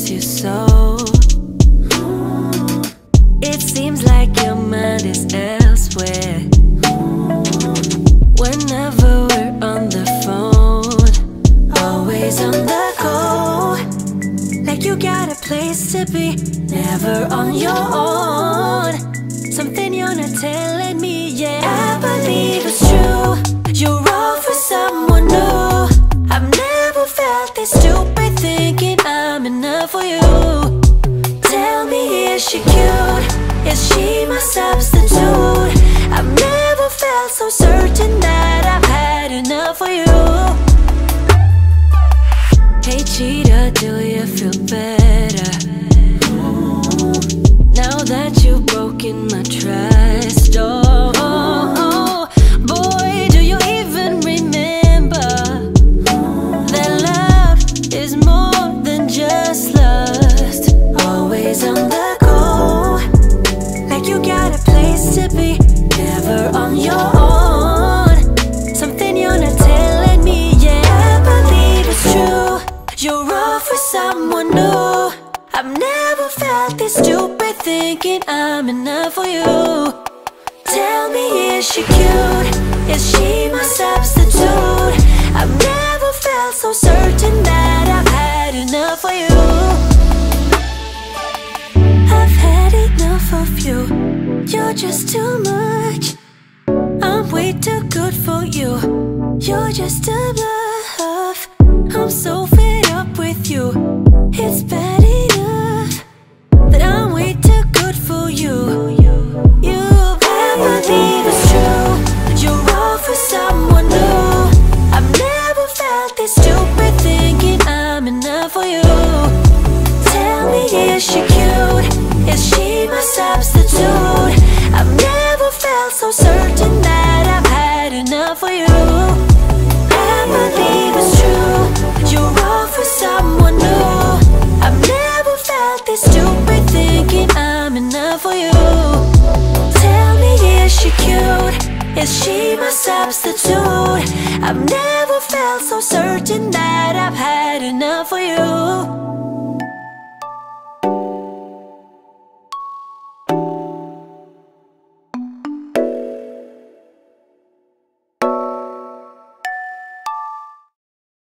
miss you so. It seems like your mind is elsewhere. Whenever we're on the phone, always on the go, like you got a place to be, never on your own. Something you're not telling me yet. I believe it's true, you're wrong for someone new. I've never felt this stupid, thinking I'm enough for you. Tell me, is she cute? Is she my substitute? I've never felt so certain that I've had enough for you. Hey cheater, do you feel better? Now that you've broken my trust, oh, boy, do you even remember that love is more than just lust? Always on the go, like you got a place to be, never on your own. Something you're not telling me yet. I believe it's true, you're wrong for someone new. I've never felt this stupid, thinking I'm enough for you. Tell me, is she cute? Is she my substitute? I've never felt so certain that I've had enough for you. I've had enough of you, you're just too much. I'm way too good for you, you're just a bluff. I'm so fed up with you, it's bad enough that I'm way too good for you. I believe it's true, you're wrong for someone new. I've never felt this stupid, thinking I'm enough for you. Tell me, is she cute? Is she my substitute? I've never felt so certain that I've had enough for you. I believe it's true, you're wrong for someone new. I've never felt this stupid, thinking I'm enough for you. Tell me, is she cute? Is she my substitute? I've never felt so certain that I've had enough for you.